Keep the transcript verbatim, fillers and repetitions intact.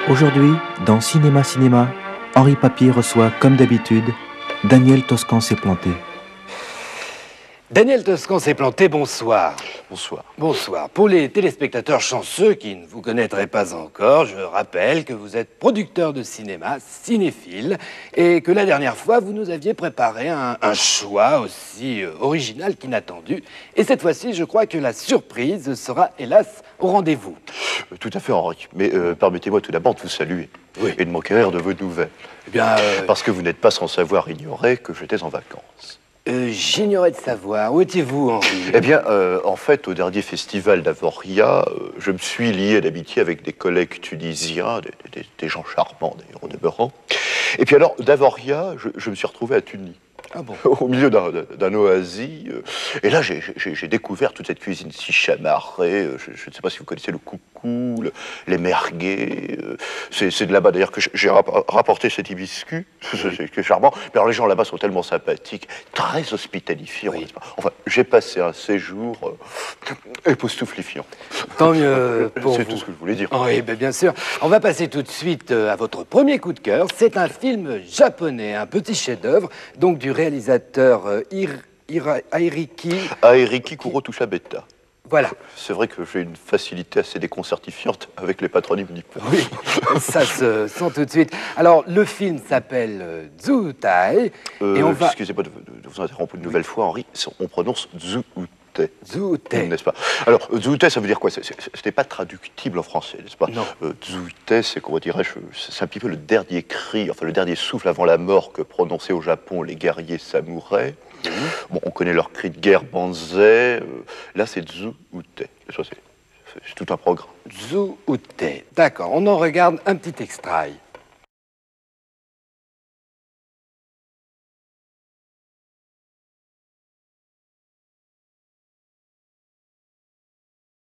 Aujourd'hui, dans Cinéma Cinéma, Henri Papier reçoit, comme d'habitude, Daniel Toscan s'est planté. Daniel Toscan s'est planté, bonsoir. Bonsoir. Bonsoir. Pour les téléspectateurs chanceux qui ne vous connaîtraient pas encore, je rappelle que vous êtes producteur de cinéma, cinéphile, et que la dernière fois, vous nous aviez préparé un, un choix aussi euh, original qu'inattendu. Et cette fois-ci, je crois que la surprise sera, hélas, au rendez-vous. Euh, tout à fait, Henri. Mais euh, permettez-moi tout d'abord de vous saluer Oui. et de m'enquérir de vos nouvelles. Eh bien, euh, Parce que vous n'êtes pas sans savoir ignorer que j'étais en vacances. euh, j'ignorais de savoir. Où étiez-vous, Henri? Eh bien, euh, en fait, au dernier festival d'Avoria, euh, je me suis lié d'amitié avec des collègues tunisiens, des, des- des gens charmants d'ailleurs au demeurant. Et puis alors, d'Avoria, je, je me suis retrouvé à Tunis. Ah bon? Au milieu d'un d'un oasis. euh, Et là, j'ai- j'ai j'ai découvert toute cette cuisine si chamarrée. euh, Je, je ne sais pas si vous connaissez le coucou, le- les merguez. euh, C'est c'est de là-bas d'ailleurs que j'ai rap- rapporté cet hibiscus. C'est c'est charmant. Mais alors, les gens là-bas sont tellement sympathiques, très hospitalifiants. Oui. n'est-ce pas. Enfin, j'ai passé un séjour euh, époustouflifiant. Tant mieux pour C'est vous. tout ce que je voulais dire. Oui, ben bien sûr. On va passer tout de suite euh, à votre premier coup de cœur. C'est un film japonais, un petit chef-d'œuvre, donc du réalisateur euh, Ir, Ira- Airiki. Aeriki Kuro Tushabeta. Voilà. C'est vrai que j'ai une facilité assez déconcertifiante avec les patronymes nippons. Oui, ça se sent tout de suite. Alors, le film s'appelle euh, Zootai, Euh, et on va... Excusez-moi de, de- de vous interrompre une nouvelle fois, Henri. On prononce Zooute. Zootai. N'est-ce pas? Alors, Zooute, ça veut dire quoi? C'est- c'est- Ce n'est pas traductible en français, n'est-ce pas? Non. Euh, Zooute, c'est, comment dirais-je, c'est un petit peu le dernier cri, enfin le dernier souffle avant la mort que prononçaient au Japon les guerriers samouraïs. Bon, on connaît leur cri de guerre banzai. euh, là, c'est Zooute. Ça, c'est c'est tout un programme. Zootai. D'accord, on en regarde un petit extrait.